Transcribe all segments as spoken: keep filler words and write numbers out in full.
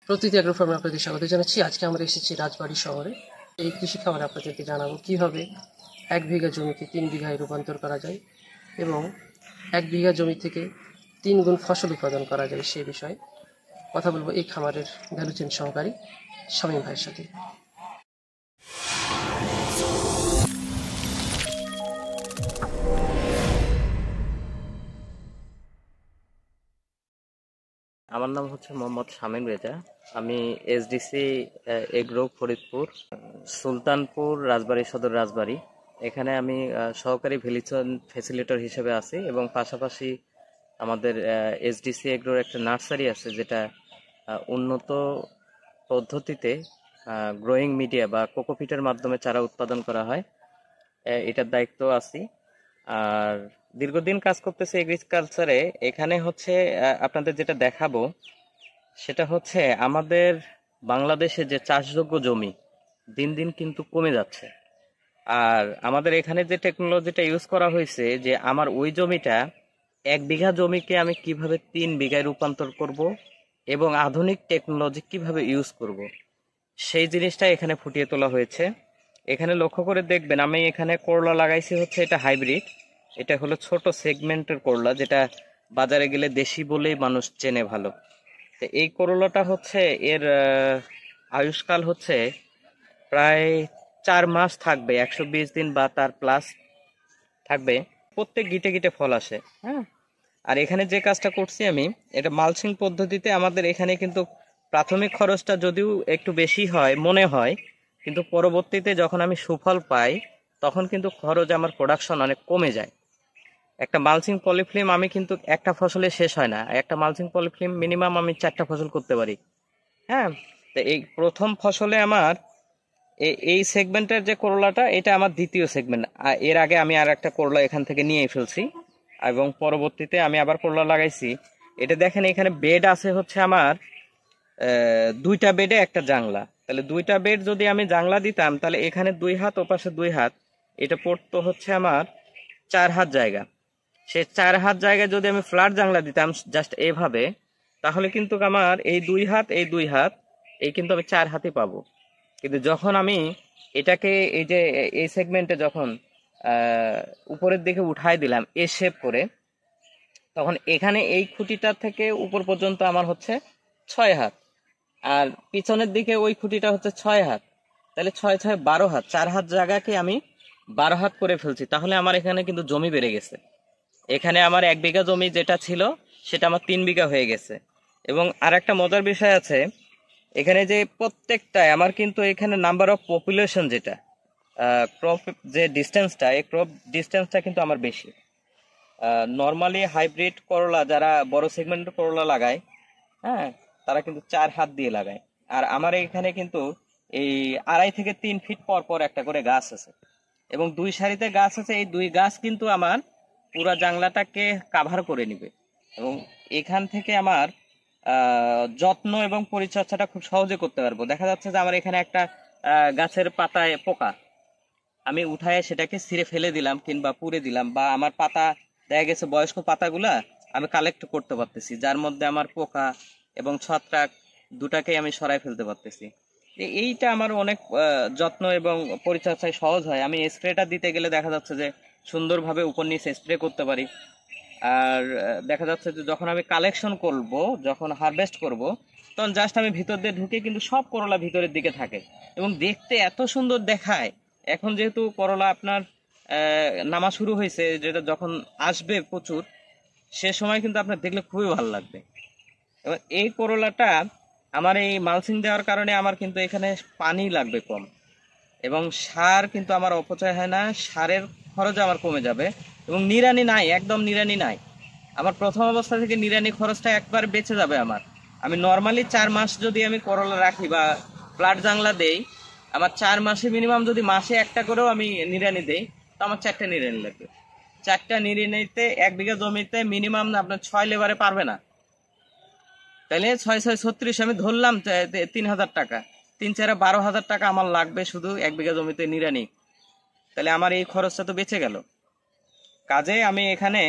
প্রতিটি অ্যাগ্রো ফার্মে আপনাদের স্বাগত জানাচ্ছি। আজকে আমরা এসেছি রাজবাড়ী শহরে। এই কৃষি খামারে আপনাদেরকে জানাবো কিভাবে এক বিঘা জমিকে তিন বিঘায় রূপান্তর করা যায় এবং এক বিঘা জমি থেকে তিন গুণ ফসল উৎপাদন করা যায় সেই বিষয়ে কথা বলবো এই খামারের ভ্যালু চেইন সহকারী শামীম ভাইয়ের সাথে। আমার নাম হচ্ছে মোহাম্মদ শামীম রেজা। আমি এসডিসি এগ্রো ফরিদপুর সুলতানপুর রাজবাড়ী সদর রাজবাড়ী এখানে আমি সহকারী ভ্যালুচেইন ফ্যাসিলিটেটর হিসেবে আছি এবং পাশাপাশি আমাদের এসডিসি এগ্রোর একটা নার্সারি আছে যেটা উন্নত পদ্ধতিতে গ্রোয়িং মিডিয়া বা কোকোপিটের মাধ্যমে চারা উৎপাদন করা হয়, এটার দায়িত্ব আছি। আর দীর্ঘদিন কাজ করতেছে এগ্রিকালচারে। এখানে হচ্ছে আপনাদের যেটা দেখাবো সেটা হচ্ছে আমাদের বাংলাদেশে যে চাষযোগ্য জমি দিন দিন কিন্তু কমে যাচ্ছে। আর আমাদের এখানে যে টেকনোলজিটা ইউজ করা হয়েছে যে আমার ওই জমিটা এক বিঘা জমিকে আমি কিভাবে তিন বিঘায় রূপান্তর করব এবং আধুনিক টেকনোলজি কিভাবে ইউজ করব সেই জিনিসটা এখানে ফুটিয়ে তোলা হয়েছে। এখানে লক্ষ্য করে দেখবেন আমি এখানে করলা লাগাইছি হচ্ছে এটা হাইব্রিড, এটা হলো ছোট সেগমেন্টের করলা যেটা বাজারে গেলে দেশি বলেই মানুষ চেনে ভালো। তো এই করলাটা হচ্ছে এর আয়ুষ্কাল হচ্ছে প্রায় চার মাস থাকবে, একশো বিশ দিন বা তার প্লাস থাকবে। প্রত্যেক গিটে গিটে ফল আসে। হ্যাঁ, আর এখানে যে কাজটা করছি আমি এটা মালচিং পদ্ধতিতে। আমাদের এখানে কিন্তু প্রাথমিক খরচটা যদিও একটু বেশি হয় মনে হয়, কিন্তু পরবর্তীতে যখন আমি সুফল পাই তখন কিন্তু খরচ আমার প্রোডাকশন অনেক কমে যায়। একটা মালচিং পলিফিল্ম আমি কিন্তু একটা ফসলে শেষ হয় না, একটা মালচিং পলিফিল্ম মিনিমাম আমি চারটা ফসল করতে পারি। হ্যাঁ, তো এই প্রথম ফসলে আমার এই সেগমেন্টের যে করলাটা এটা আমার দ্বিতীয় সেগমেন্ট। এর আগে আমি আর একটা করলা এখান থেকে নিয়ে ফেলছি এবং পরবর্তীতে আমি আবার করলা লাগাইছি। এটা দেখেন এখানে বেড আছে হচ্ছে আমার দুইটা বেডে একটা জাংলা। তাহলে দুইটা বেড যদি আমি জাংলা দিতাম তাহলে এখানে দুই হাত ও পাশে দুই হাত, এটা পড়তো হচ্ছে আমার চার হাত জায়গা। সে চার হাত জায়গায় যদি আমি ফ্ল্যাট জাংলা দিতাম জাস্ট এভাবে, তাহলে কিন্তু আমার এই দুই হাত এই দুই হাত এই কিন্তু আমি চার হাতে পাবো। কিন্তু যখন আমি এটাকে এই যে এই সেগমেন্টে যখন উপরের দিকে উঠাই দিলাম এ শেপ করে, তখন এখানে এই খুঁটিটা থেকে উপর পর্যন্ত আমার হচ্ছে ছয় হাত, আর পিছনের দিকে ওই খুঁটিটা হচ্ছে ছয় হাত। তাহলে ছয় ছয় বারো হাত, চার হাত জায়গাকে আমি বারো হাত করে ফেলছি। তাহলে আমার এখানে কিন্তু জমি বেড়ে গেছে। এখানে আমার এক বিঘা জমি যেটা ছিল সেটা আমার তিন বিঘা হয়ে গেছে। এবং আর একটা মজার বিষয় আছে এখানে যে প্রত্যেকটায় আমার কিন্তু এখানে নাম্বার অফ পপুলেশন যেটা ক্রপ যে ডিস্টেন্সটা, এই ক্রপ ডিস্টেন্সটা কিন্তু আমার বেশি। নর্মালি হাইব্রিড করলা যারা বড় সেগমেন্টের করলা লাগায়, হ্যাঁ, তারা কিন্তু চার হাত দিয়ে লাগায়। আর আমার এখানে কিন্তু এই আড়াই থেকে তিন ফিট পর পর একটা করে গাছ আছে এবং দুই সারিতে গাছ আছে। এই দুই গাছ কিন্তু আমার পুরা জাংলাটাকে কাভার করে নিবে এবং এখান থেকে আমার যত্ন এবং পরিচর্যাটা খুব সহজে করতে পারবো। দেখা যাচ্ছে যে আমার এখানে একটা গাছের পাতায় পোকা, আমি উঠায় সেটাকে ছিঁড়ে ফেলে দিলাম কিংবা পুড়ে দিলাম, বা আমার পাতা দেখা গেছে বয়স্ক পাতাগুলা আমি কালেক্ট করতে পারতেছি, যার মধ্যে আমার পোকা এবং ছত্রাক দুটাকেই আমি সরাই ফেলতে পারতেছি। এইটা আমার অনেক যত্ন এবং পরিচর্যায় সহজ হয়। আমি স্প্রেটা দিতে গেলে দেখা যাচ্ছে যে সুন্দরভাবে উপর নিচে স্প্রে করতে পারি। আর দেখা যাচ্ছে যে যখন আমি কালেকশন করব, যখন হারভেস্ট করব, তখন জাস্ট আমি ভিতর দিয়ে ঢুকে কিন্তু সব করলা ভিতরের দিকে থাকে এবং দেখতে এত সুন্দর দেখায়। এখন যেহেতু করলা আপনার নামা শুরু হয়েছে, যেটা যখন আসবে প্রচুর, সে সময় কিন্তু আপনার দেখলে খুবই ভালো লাগবে। এবার এই করলাটা আমার এই মালচিং দেওয়ার কারণে আমার কিন্তু এখানে পানি লাগবে কম এবং সার কিন্তু আমার অপচয় হয় না, সারের খরচ আমার কমে যাবে এবং নিড়ানি নাই, একদম নিড়ানি নাই। আমার প্রথম অবস্থা থেকে নিড়ানি খরচটা একবার বেঁচে যাবে আমার। আমি নর্মালি চার মাস যদি আমি করলা রাখি বা ফ্ল্যাট জাংলা দেই, আমার চার মাসে মিনিমাম যদি মাসে একটা করেও আমি নিড়ানি দেই, তো আমার চারটা নিড়ানি লাগবে। চারটা নিড়ানিতে এক বিঘা জমিতে মিনিমাম আপনার ছয় লেবারে পারবে না। তাহলে ছয় ছয় ছত্রিশ আমি ধরলাম তিন হাজার টাকা, তিন চারে বারো হাজার টাকা আমার লাগবে শুধু এক বিঘা জমিতে নিড়ানি। তাহলে আমার এই খরচটা তো বেঁচে গেল। কাজে আমি এখানে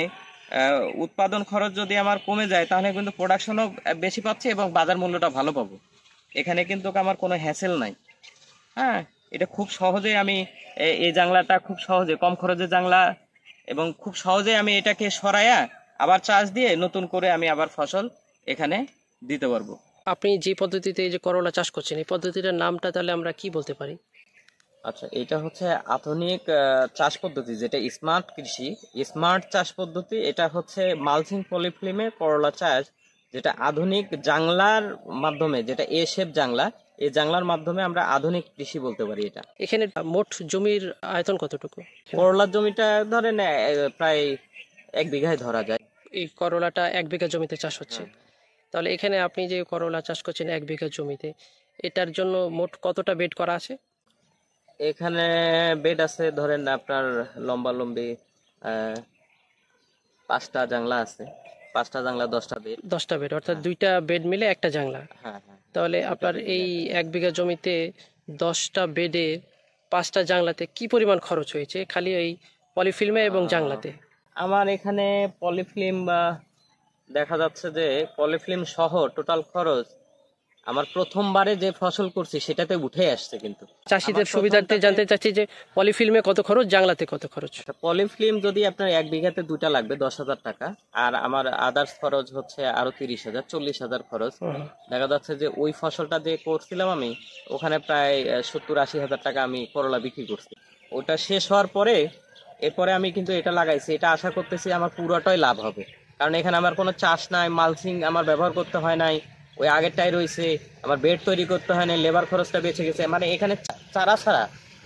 উৎপাদন খরচ যদি আমার কমে যায় তাহলে কিন্তু প্রোডাকশনও বেশি পাচ্ছি এবং বাজার মূল্যটা ভালো পাবো। এখানে কিন্তু আমার কোনো হ্যাসেল নাই। হ্যাঁ, এটা খুব সহজে আমি এ- এই জাংলাটা খুব সহজে, কম খরচে জাংলা, এবং খুব সহজে আমি এটাকে সরাইয়া আবার চাষ দিয়ে নতুন করে আমি আবার ফসল এখানে দিতে পারবো। আপনি যে পদ্ধতিতে এই যে করলা চাষ করছেন, এই পদ্ধতিটার নামটা তাহলে আমরা কি বলতে পারি? আচ্ছা, এটা হচ্ছে আধুনিক আহ, চাষ পদ্ধতি, যেটা স্মার্ট কৃষি, স্মার্ট চাষ পদ্ধতি। এটা হচ্ছে মালচিং পলিফিল্মে করলা চাষ, যেটা আধুনিক জাংলার মাধ্যমে, যেটা এ শেপ জাংলা, এই জাংলার মাধ্যমে আমরা আধুনিক কৃষি বলতে পারি এটা। এখানে মোট জমির আয়তন কতটুকু? করলার জমিটা ধরেন আহ, প্রায় এক বিঘায় ধরা যায়। এই করলাটা এক বিঘা জমিতে চাষ হচ্ছে। তাহলে এখানে আপনি যে করলা চাষ করছেন এক বিঘা জমিতে, এটার জন্য মোট কতটা বেড করা আছে? এখানে বেড আছে ধরেন আপনার লম্বা লম্বি আহ, পাঁচটা জাংলা আছে, পাঁচটা জাংলা দশটা বেড। দশটা বেড, অর্থাৎ দুইটা বেড মিলে একটা জাংলা। হ্যাঁ হ্যাঁ। তাহলে আপনার এই এক বিঘা জমিতে দশটা বেডে পাঁচটা জাংলাতে কি পরিমাণ খরচ হয়েছে খালি এই পলিফিল্মে এবং জাংলাতে? আমার এখানে পলিফিল্ম দেখা যাচ্ছে যে পলিফিল্ম সহ টোটাল খরচ আমার প্রথমবারে যে ফসল করছি সেটাতে উঠে আসছে। কিন্তু চাষিদের সুবিধার্থে জানতে চাচ্ছি যে পলিফিল্মে কত খরচ, জাংলাতে কত খরচ? পলিফিল্ম যদি আপনার এক বিঘাতে দুইটা লাগবে দশ হাজার টাকা, আর আমার আদার্স খরচ হচ্ছে আরো তিরিশ হাজার, চল্লিশ হাজার খরচ। দেখা যাচ্ছে যে ওই ফসলটা যে করছিলাম আমি, ওখানে প্রায় সত্তর আশি হাজার টাকা আমি করলা বিক্রি করছি। ওটা শেষ হওয়ার পরে এরপরে আমি কিন্তু এটা লাগাইছি, এটা আশা করতেছি আমার পুরোটাই লাভ হবে, কারণ এখানে আমার কোনো চাষ নাই, মালচিং আমার ব্যবহার করতে হয় নাই, ওই আগেরটাই রয়েছে, আমার বেড তৈরি করতে হয় না, লেবার খরচটা বেঁচে গেছে। মানে এখানে চারা ছাড়া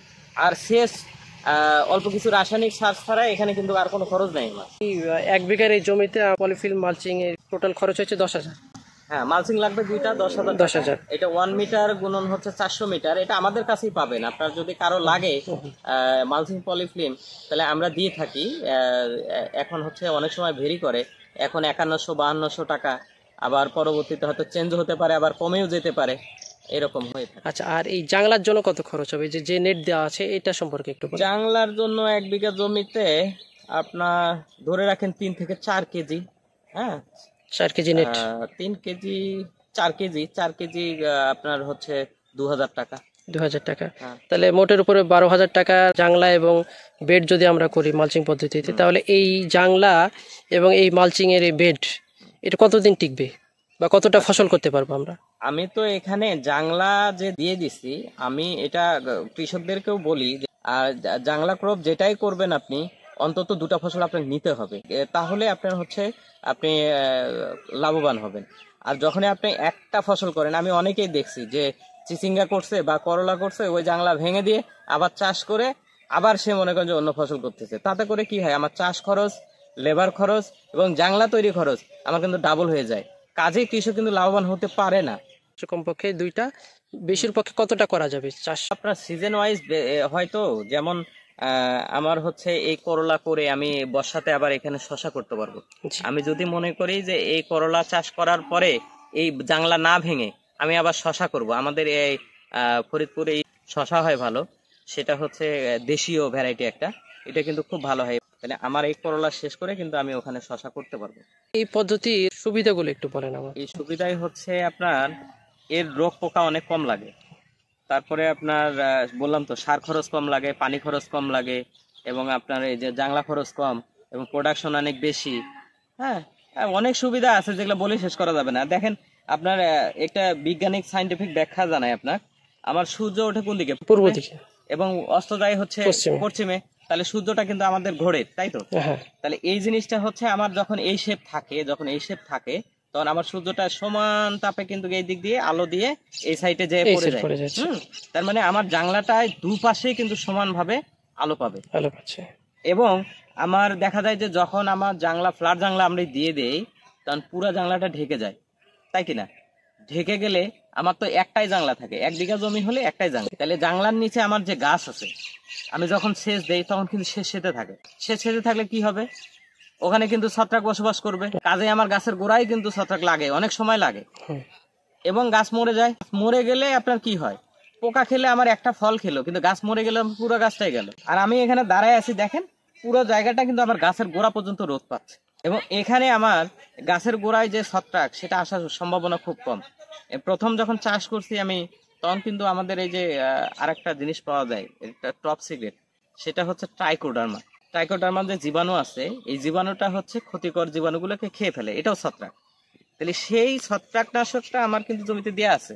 আর শেষ আহ, অল্প কিছু রাসায়নিক সার ছাড়া এখানে কিন্তু আর কোনো খরচ নেই আমার। এই এক বিঘার এই জমিতে পলিফিল্ম মালচিং এর টোটাল খরচ হচ্ছে দশ হাজার। হ্যাঁ, মালচিং লাগবে দুইটা, দশ হাজার দশ হাজার এটা ওয়ান মিটার গুণন হচ্ছে চারশো মিটার। এটা আমাদের কাছেই পাবেন, আপনার যদি কারো লাগে মালচিং পলিফিল্ম তাহলে আমরা দিয়ে থাকি। আহ, এখন হচ্ছে অনেক সময় ভেরি করে, এখন একান্নশো বাহান্নশো টাকা, আবার পরবর্তীতে হয়তো চেঞ্জ হতে পারে, আবার কমেও যেতে পারে, এরকম হয়ে থাকে। আচ্ছা, আর এই জাংলার জন্য কত খরচ হবে, যে যে নেট দেওয়া আছে এটা সম্পর্কে একটু বলুন। জাংলার জন্য এক বিঘা জমিতে আপনার ধরে রাখেন তিন থেকে চার কেজি। হ্যাঁ, চার কেজি নেট? আহ, তিন কেজি, চার কেজি, চার কেজি আহ, আপনার হচ্ছে দু হাজার টাকা। দু হাজার টাকা। হ্যাঁ। তাহলে মোটের উপরে বারো হাজার টাকা জাংলা এবং বেড যদি আমরা করি মালচিং পদ্ধতিতে, তাহলে এই জাংলা এবং এই মালচিং এর এই বেড এটা কতদিন টিকবে বা কতটা ফসল করতে পারবো আমরা? আমি তো এখানে জাংলা যে দিয়ে দিছি, আমি এটা কৃষকদেরকেও বলি যে, আর জা- জাংলা ক্রপ যেটাই করবেন আপনি অন্তত দুটা ফসল আপনার নিতে হবে, এ, তাহলে আপনার হচ্ছে আপনি আহ, লাভবান হবেন। আর যখন আপনি একটা ফসল করেন, আমি অনেকেই দেখছি যে চিচিঙ্গা করছে বা করলা করছে, ওই জাংলা ভেঙে দিয়ে আবার চাষ করে আবার সে মনে করেন যে অন্য ফসল করতেছে। তাতে করে কি হয়, আমার চাষ খরচ, লেবার খরচ এবং জাংলা তৈরি খরচ আমার কিন্তু ডাবল হয়ে যায়। কাজেই কৃষক কিন্তু লাভবান হতে পারে না। কমপক্ষে দুইটা, বেশির পক্ষে কতটা করা যাবে চাষ? আপনার সিজন ওয়াইজ হয়তো, যেমন আহ, আমার হচ্ছে এই করলা করে আমি বর্ষাতে আবার এখানে শশা করতে পারবো। জি। আমি যদি মনে করি যে এই করলা চাষ করার পরে এই জাংলা না ভেঙে আমি আবার শশা করব, আমাদের এই আহ, ফরিদপুরে এই শশা হয় ভালো, সেটা হচ্ছে আহ, দেশীয় ভ্যারাইটি একটা, এটা কিন্তু খুব ভালো হয়। তাহলে আমার এই করলা শেষ করে কিন্তু আমি ওখানে শশা করতে পারবো। এই পদ্ধতির সুবিধাগুলো একটু বলেন আমার। এই সুবিধাই হচ্ছে আপনার এর রোগ পোকা অনেক কম লাগে, তারপরে আপনার আহ, বললাম তো সার খরচ কম লাগে, পানি খরচ কম লাগে, এবং আপনার এই যে জাংলা খরচ কম, এবং প্রোডাকশন অনেক বেশি। হ্যাঁ, হ্যাঁ, অনেক সুবিধা আছে যেগুলো বলে শেষ করা যাবে না। দেখেন আপনার আহ, একটা বৈজ্ঞানিক সাইন্টিফিক ব্যাখ্যা জানাই আপনার, আমার সূর্য ওঠে কোন দিকে? পূর্ব দিকে। এবং অস্ত যায় হচ্ছে পশ্চিমে। পশ্চিমে। তাহলে সূর্যটা কিন্তু আমাদের ঘোরে, তাই তো? হ্যাঁ। তাহলে এই জিনিসটা হচ্ছে আমার যখন এই শেপ থাকে, যখন এই শেপ থাকে তখন আমার সূর্যটা সমান তাপে কিন্তু এই দিক দিয়ে আলো দিয়ে এই সাইডে যেয়ে এই পড়ে side যায়। পড়ে যাচ্ছে। হুম, তার মানে আমার জানলাটায় দুপাশে কিন্তু সমানভাবে আলো পাবে। ভালো পাচ্ছে। এবং আমার দেখা যায় যে যখন আমার জানলা, ফ্ল্যাট জানলা আমরা দিয়ে দেই, তখন পুরো জানলাটা ঢেকে যায়, তাই কিনা? ঢেকে গেলে আমার তো একটাই জানলা থাকে, এক বিঘা জমি হলে একটাই জানলা। তাহলে জানলার নিচে আমার যে গাছ আছে, আমি যখন সেচ দেই তখন কিন্তু সে সেতে থাকে। সে সেতে থাকলে কি হবে, ওখানে কিন্তু ছত্রাক বসবাস করবে। কাজে আমার গাছের গোড়ায় কিন্তু ছত্রাক লাগে, অনেক সময় লাগে, এবং গাছ মরে যায়। মরে গেলে আপনার কি হয়, পোকা খেলে আমার একটা ফল খেলো, কিন্তু গাছ মরে গেলে পুরো গাছটাই গেল। আর আমি এখানে দাঁড়ায় আছি, দেখেন পুরো জায়গাটা কিন্তু আমার গাছের গোড়া পর্যন্ত রোদ পাচ্ছে, এবং এখানে আমার গাছের গোড়ায় যে ছত্রাক সেটা আসার সম্ভাবনা খুব কম। এ প্রথম যখন চাষ করছি আমি, তখন কিন্তু আমাদের এই যে আর একটা জিনিস পাওয়া যায়, এটা টপ সিক্রেট, সেটা হচ্ছে ট্রাইকোডার্মা। ট্রাইকোডার্মা যে জীবাণু আছে, এই জীবাণুটা হচ্ছে ক্ষতিকর জীবাণুগুলোকে খেয়ে ফেলে, এটাও ছত্রাক। তাহলে সেই ছত্রাকনাশকটা আমার কিন্তু জমিতে দেওয়া আছে,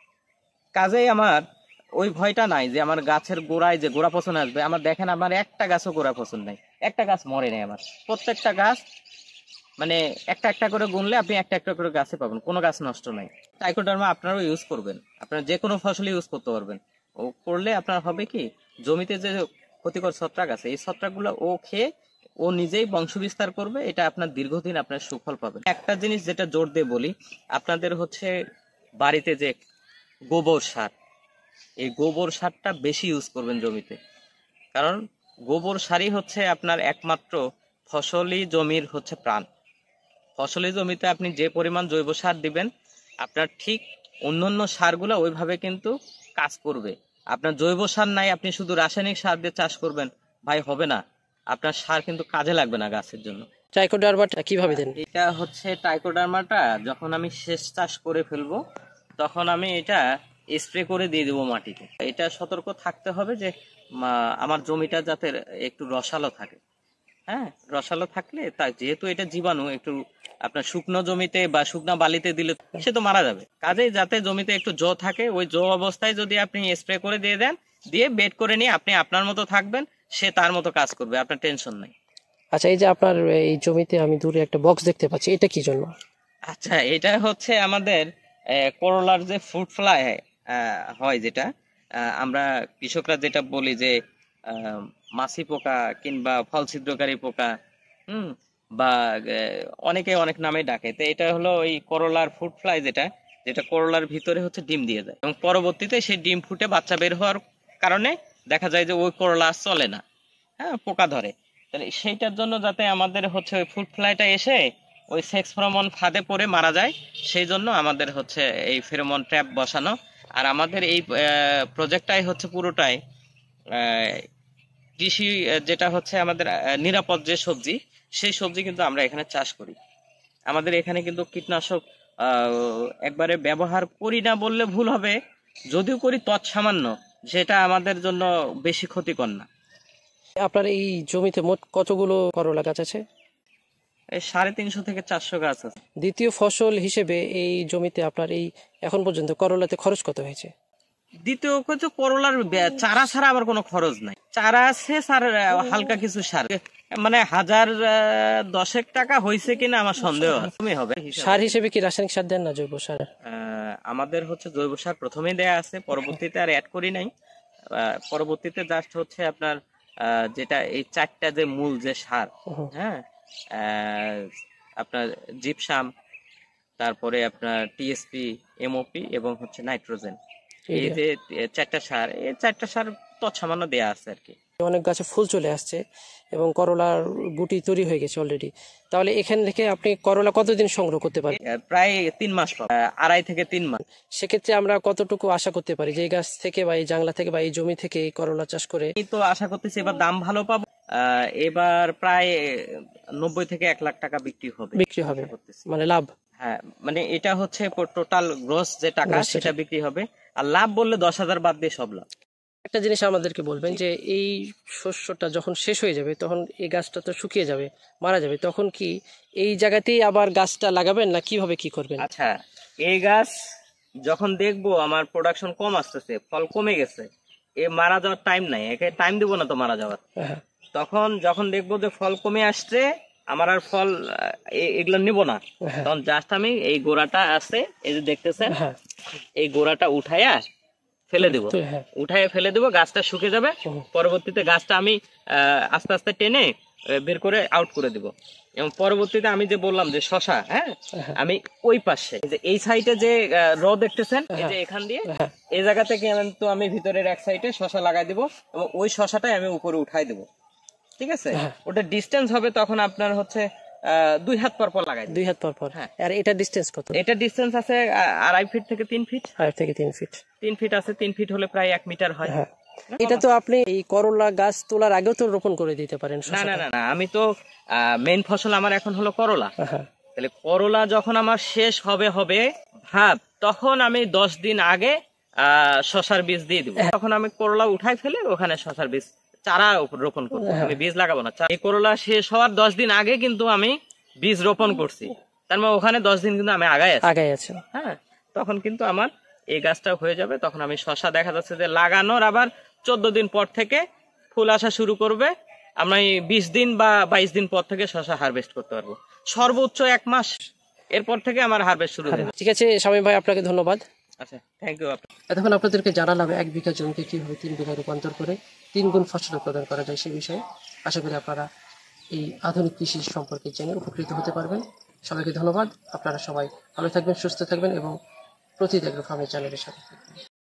কাজেই আমার ওই ভয়টা নাই যে আমার গাছের গোড়ায় যে গোড়া পচন আসবে। আমার দেখেন আমার একটা গাছও গোড়া পচন নাই, একটা গাছ মরে নেই আমার, প্রত্যেকটা গাছ মানে একটা একটা করে গুনলে আপনি একটা একটা করে গাছে পাবেন, কোনো গাছ নষ্ট নাই। ট্রাইকোডার্মা আপনারাও ইউজ করবেন, আপনারা যে কোনো ফসলে ইউজ করতে পারবেন। ও করলে আপনার হবে কি, জমিতে যে ক্ষতিকর ছত্রাক আছে এই ছত্রাকগুলো ও খেয়ে ও নিজেই বংশ বিস্তার করবে, এটা আপনার দীর্ঘদিন আপনার সুফল পাবেন। একটা জিনিস যেটা জোর দিয়ে বলি, আপনাদের হচ্ছে বাড়িতে যে গোবর সার, এই গোবর সারটা বেশি ইউজ করবেন জমিতে, কারণ গোবর সারই হচ্ছে আপনার একমাত্র ফসলি জমির হচ্ছে প্রাণ। ফসলি জমিতে আপনি যে পরিমাণ জৈব সার দিবেন, আপনার ঠিক অন্যান্য সারগুলো ওইভাবে কিন্তু কাজ করবে। আপনার জৈব সার নাই, আপনি শুধু রাসায়নিক সার দিয়ে চাষ করবেন, ভাই হবে না, আপনার সার কিন্তু কাজে লাগবে না গাছের জন্য। ট্রাইকোডার্মাটা কিভাবে দেন? এটা হচ্ছে ট্রাইকোডার্মাটা যখন আমি শেষ চাষ করে ফেলবো, তখন আমি এটা স্প্রে করে দিয়ে দেবো মাটিতে। এটা সতর্ক থাকতে হবে যে আমার জমিটা যাতে একটু রসালো থাকে। হ্যাঁ, রসালো থাকলে তা যেহেতু এটা জীবাণু, একটু আপনার শুকনো জমিতে বা শুকনা বালিতে দিলে সে তো মারা যাবে। কাজেই যাতে জমিতে একটু জো থাকে, ওই জো অবস্থায় যদি আপনি স্প্রে করে দিয়ে দেন, দিয়ে বেড করে নিয়ে আপনি আপনার মতো থাকবেন, সে তার মতো কাজ করবে, আপনার টেনশন নাই। আচ্ছা, এই যে আপনার এই জমিতে আমি দূরে একটা বক্স দেখতে পাচ্ছি, এটা কি জন্য? আচ্ছা, এটা হচ্ছে আমাদের করলার যে ফ্রুট ফ্লাই হয়, যেটা আমরা কৃষকরা যেটা বলি যে মাছি পোকা কিংবা ফল ছিদ্রকারী পোকা, হুম বা অনেকে অনেক নামে ডাকে। তো এটা হলো ওই করলার ফ্রুট ফ্লাই, যেটা যেটা করলার ভিতরে হচ্ছে ডিম দিয়ে দেয়, এবং পরবর্তীতে সেই ডিম ফুটে বাচ্চা বের হওয়ার কারণে দেখা যায় যে ওই করলা চলে না, হ্যাঁ, পোকা ধরে। তাহলে সেইটার জন্য যাতে আমাদের হচ্ছে ওই ফ্রুট ফ্লাইটা এসে ওই সেক্স ফেরোমন ফাঁদে পড়ে মারা যায়, সেই জন্য আমাদের হচ্ছে এই ফেরোমন ট্র্যাপ বসানো। আর আমাদের এই প্রজেক্টটাই হচ্ছে পুরোটাই কৃষি, যেটা হচ্ছে আমাদের নিরাপদ যে সবজি, সেই সবজি কিন্তু আমরা এখানে চাষ করি। আমাদের এখানে কিন্তু কীটনাশক একবারে ব্যবহার করি না বললে ভুল হবে, যদিও করি তৎসামান্য, যেটা আমাদের জন্য বেশি ক্ষতিকর না। আপনার এই জমিতে মোট কতগুলো করলা গাছ আছে? এই সাড়ে তিনশো থেকে চারশো গাছ আছে। দ্বিতীয় ফসল হিসেবে এই জমিতে আপনার এই এখন পর্যন্ত করলাতে খরচ কত হয়েছে? দ্বিতীয় হচ্ছে করলার চারা ছাড়া আবার কোনো খরচ নাই, চারা আছে সার, হালকা কিছু সার, মানে হাজার দশেক টাকা হয়েছে কিনা আমার সন্দেহ হবে। সার হিসেবে কি রাসায়নিক সার দেন না জৈব সার? আমাদের হচ্ছে জৈব সার প্রথমেই দেয়া আছে, পরবর্তীতে আর অ্যাড করি নাই। পরবর্তীতে জাস্ট হচ্ছে আপনার যেটা এই চারটা যে মূল যে সার, হ্যাঁ, আপনার জিপসাম, তারপরে আপনার টিএসপি, এমওপি এবং হচ্ছে নাইট্রোজেন, এই যে চারটা সার, এই চারটা সার তৎসামান্য দেয়া আছে আর কি। অনেক গাছে ফুল চলে আসছে এবং করলার গুটি তৈরি হয়ে গেছে অলরেডি, তাহলে এখান থেকে আপনি করলা কতদিন সংগ্রহ করতে পারেন? প্রায় তিন মাস পাবো, আড়াই থেকে তিন মাস। সেক্ষেত্রে আমরা কতটুকু আশা করতে পারি যে এই গাছ থেকে বা এই জাংলা থেকে বা এই জমি থেকে করলা চাষ করে? এই তো আশা করতেছি এবার দাম ভালো পাবো, এবার প্রায় নব্বই থেকে এক লাখ টাকা বিক্রি হবে। বিক্রি হবে মানে লাভ? হ্যাঁ, মানে এটা হচ্ছে টোটাল গ্রস যে টাকা সেটা বিক্রি হবে, আর লাভ বললে দশ হাজার বাদ দিয়ে সব লাভ। একটা জিনিস আমাদেরকে বলবেন যে এই শস্যটা যখন শেষ হয়ে যাবে তখন এই গাছটা তো শুকিয়ে যাবে, মারা যাবে, তখন কি এই জায়গাতেই আবার গাছটা লাগাবেন না কিভাবে কি করবেন? আচ্ছা, এই গাছ যখন দেখবো আমার প্রোডাকশন কম আসতেছে, ফল কমে গেছে, এ মারা যাওয়ার টাইম নাই, একে টাইম দিব না তো মারা যাওয়ার। তখন যখন দেখবো যে ফল কমে আসছে, আমার আর ফল এগুলো নিব না, তখন জাস্ট আমি এই গোড়াটা আছে, এই যে দেখতেছেন, এই গোড়াটা উঠাইয়া ফেলে দেবো, উঠাইয়া ফেলে দেবো, গাছটা শুকে যাবে। পরবর্তীতে গাছটা আমি আস্তে আস্তে টেনে বের করে আউট করে দিব। এবং পরবর্তীতে আমি যে বললাম যে শশা, হ্যাঁ, আমি ওই পাশে এই সাইডে যে র দেখতেছেন, এই যে এখান দিয়ে এই জায়গা থেকে তো আমি ভিতরের এক সাইডে শশা লাগাই দিব, এবং ওই শশাটাই আমি উপরে উঠাই দেবো, ঠিক আছে? ওটা ডিস্টেন্স হবে তখন আপনার হচ্ছে দুই হাত পর পর লাগাই, দুই হাত পর পর। হ্যাঁ, আর এটা ডিস্টেন্স কত? এটা ডিস্টেন্স আছে আড়াই ফিট থেকে তিন ফিট। আড়াই থেকে তিন ফিট। তিন ফিট আছে, তিন ফিট হলে প্রায় এক মিটার হয়। এটা তো আপনি এই করলা গাছ তোলার আগেও তো রোপণ করে দিতে পারেন। না না না, আমি তো মেইন ফসল আমার এখন হলো করলা, তাহলে করলা যখন আমার শেষ হবে হবে ভাব, তখন আমি দশ দিন আগে আহ শশার বীজ দিয়ে দিব। তখন আমি করলা উঠাই ফেলে ওখানে শশার বীজ চারা রোপণ করবো, আমি বীজ লাগাবো না। এই করলা শেষ হওয়ার দশ দিন আগে কিন্তু আমি বীজ রোপণ করছি, তার মানে ওখানে দশ দিন কিন্তু আমি আগায় আছি আগাই আছে। হ্যাঁ, তখন কিন্তু আমার এই গাছটা হয়ে যাবে। তখন আমি শশা দেখা যাচ্ছে যে লাগানোর আবার চোদ্দ দিন পর থেকে ফুল আসা শুরু করবে। আমরা এই বিশ দিন বা বাইশ দিন পর থেকে শশা হারভেস্ট করতে পারবো, সর্বোচ্চ এক মাস এরপর থেকে আমার হারভেস্ট শুরু হয়ে যাবে। ঠিক আছে শামীম ভাই, আপনাকে ধন্যবাদ। আচ্ছা, থ্যাংক ইউ। এতক্ষণ আপনাদেরকে জানালাম এক বিঘা জমিকে কিভাবে তিন বিঘায় রূপান্তর করে তিন গুণ ফসল উৎপাদন করা যায় সে বিষয়ে। আশা করি আপনারা এই আধুনিক কৃষি সম্পর্কে জেনে উপকৃত হতে পারবেন। সবাইকে ধন্যবাদ। আপনারা সবাই ভালো থাকবেন, সুস্থ থাকবেন এবং প্রতি এগ্রো ফার্মের চ্যানেলের সাথে থাকবেন।